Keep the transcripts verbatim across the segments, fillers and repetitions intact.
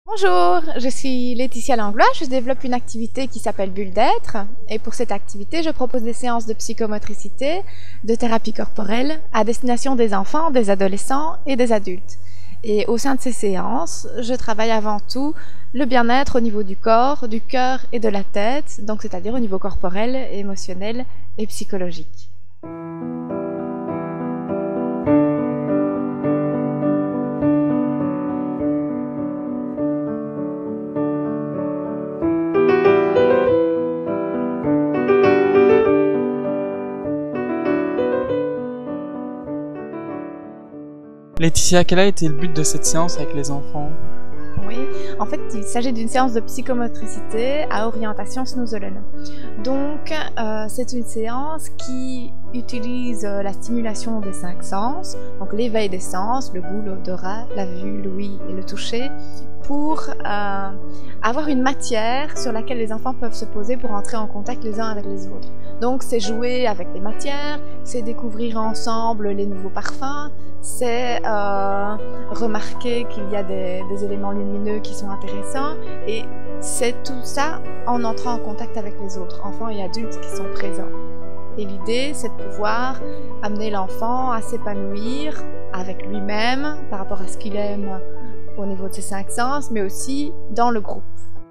Bonjour, je suis Laetitia Langlois, je développe une activité qui s'appelle Bulle d'être et pour cette activité je propose des séances de psychomotricité, de thérapie corporelle à destination des enfants, des adolescents et des adultes. Et au sein de ces séances, je travaille avant tout le bien-être au niveau du corps, du cœur et de la tête, donc c'est-à-dire au niveau corporel, émotionnel et psychologique. Laetitia, quel a été le but de cette séance avec les enfants? Oui, en fait, il s'agit d'une séance de psychomotricité à orientation Snoezelen. Donc, euh, c'est une séance qui utilise la stimulation des cinq sens, donc l'éveil des sens, le goût, l'odorat, la vue, l'ouïe et le toucher, pour euh, avoir une matière sur laquelle les enfants peuvent se poser pour entrer en contact les uns avec les autres. Donc c'est jouer avec les matières, c'est découvrir ensemble les nouveaux parfums, c'est euh, remarquer qu'il y a des, des éléments lumineux qui sont intéressants et c'est tout ça en entrant en contact avec les autres, enfants et adultes qui sont présents. Et l'idée, c'est de pouvoir amener l'enfant à s'épanouir avec lui-même par rapport à ce qu'il aime au niveau de ses cinq sens, mais aussi dans le groupe.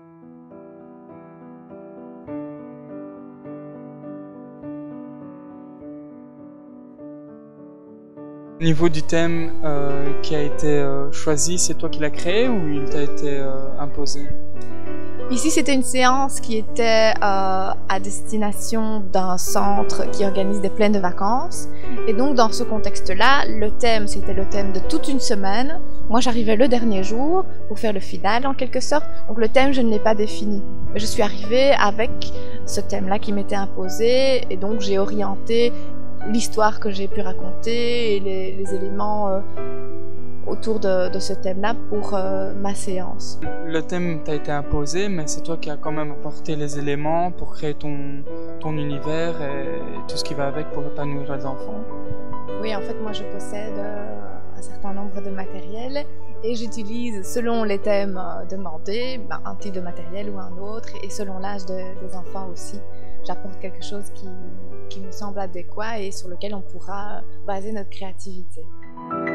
Au niveau du thème euh, qui a été euh, choisi, c'est toi qui l'as créé ou il t'a été euh, imposé? Ici, c'était une séance qui était euh, à destination d'un centre qui organise des plaines de vacances. Et donc, dans ce contexte-là, le thème, c'était le thème de toute une semaine. Moi, j'arrivais le dernier jour pour faire le final, en quelque sorte. Donc, le thème, je ne l'ai pas défini. Mais je suis arrivée avec ce thème-là qui m'était imposé. Et donc, j'ai orienté l'histoire que j'ai pu raconter et les, les éléments euh, autour de, de ce thème-là pour euh, ma séance. Le thème t'a été imposé, mais c'est toi qui as quand même apporté les éléments pour créer ton, ton univers et tout ce qui va avec pour épanouir les enfants. Oui, en fait, moi, je possède euh, un certain nombre de matériel et j'utilise, selon les thèmes euh, demandés, ben, un type de matériel ou un autre, et selon l'âge de, des enfants aussi. J'apporte quelque chose qui, qui me semble adéquat et sur lequel on pourra baser notre créativité.